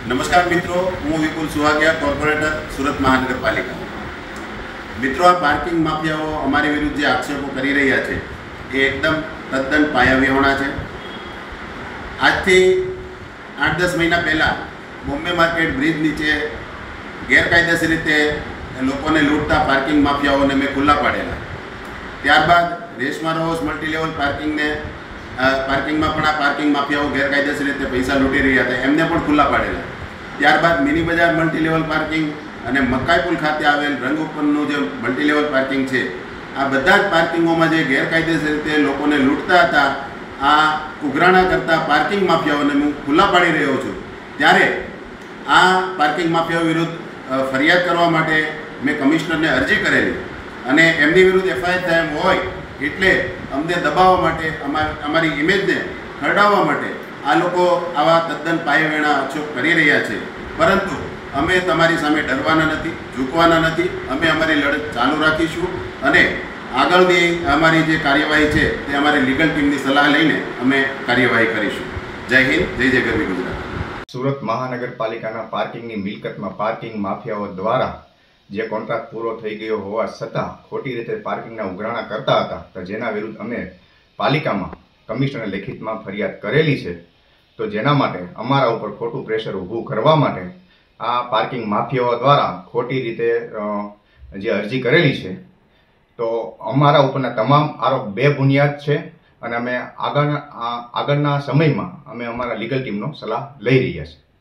નમસ્કાર મિત્રો, હું વિપુલ સુવાગિયા, કોર્પોરેટર, સુરત મહાનગરપાલિકા. મિત્રો, આ પાર્કિંગ માફિયાઓ અમારી વિરુદ્ધ જે આક્ષેપો કરી રહ્યા છે એ એકદમ તદ્દન પાયાવિહોણા છે. આજથી 8-10 મહિના પહેલાં બોમ્બે માર્કેટ બ્રિજ નીચે ગેરકાયદેસર રીતે લોકોને લૂંટતા પાર્કિંગ માફિયાઓને મેં ખુલ્લા પાડેલા. ત્યારબાદ રેશમા રોઝ મલ્ટીલેવલ પાર્કિંગમાં પણ આ પાર્કિંગ માફિયાઓ ગેરકાયદેસર રીતે પૈસા લૂંટી રહ્યા હતા, એમને પણ ખુલ્લા પાડેલા. ત્યારબાદ મિની બજાર મલ્ટીલેવલ પાર્કિંગ અને મકાઈપુલ ખાતે આવેલ રંગ ઉપરનું જે મલ્ટીલેવલ પાર્કિંગ છે, આ બધા જ પાર્કિંગોમાં જે ગેરકાયદેસર રીતે લોકોને લૂંટતા હતા, આ ઉઘરાણા કરતા પાર્કિંગ માફિયાઓને હું ખુલ્લા પાડી રહ્યો છું. ત્યારે આ પાર્કિંગ માફિયાઓ વિરુદ્ધ ફરિયાદ કરવા માટે મેં કમિશનરને અરજી કરેલી અને એમની વિરુદ્ધ એફઆઈઆર થાય એમ હોય એટલે અમને દબાવવા માટે, અમારી ઇમેજને ખરડાવવા માટે આ લોકો આવા તદ્દન પાયાવેણા આક્ષેપ કરી રહ્યા છે. પરંતુ અમે તમારી સામે ડરવાના નથી, ઝૂકવાના નથી. અમે અમારી લડત ચાલુ રાખીશું અને આગળની અમારી જે કાર્યવાહી છે તે અમારી લીગલ ટીમની સલાહ લઈને અમે કાર્યવાહી કરીશું. જય હિન્દ, જય જય ગરવી ગુજરાત. સુરત મહાનગરપાલિકાના પાર્કિંગની મિલકતમાં પાર્કિંગ માફિયાઓ દ્વારા જે કોન્ટ્રાક્ટ પૂરો થઈ ગયો હોવા છતાં ખોટી રીતે પાર્કિંગના ઉઘરાણા કરતા હતા, તો જેના વિરુદ્ધ અમે પાલિકામાં કમિશનરને લેખિતમાં ફરિયાદ કરેલી છે. તો જેના માટે અમારા ઉપર ખોટું પ્રેશર ઊભું કરવા માટે આ પાર્કિંગ માફિયાઓ દ્વારા ખોટી રીતે જે અરજી કરેલી છે, તો અમારા ઉપરના તમામ આરોપ બેબુનિયાદ છે અને અમે આગળના સમયમાં અમે અમારા લીગલ ટીમનો સલાહ લઈ રહ્યા છીએ.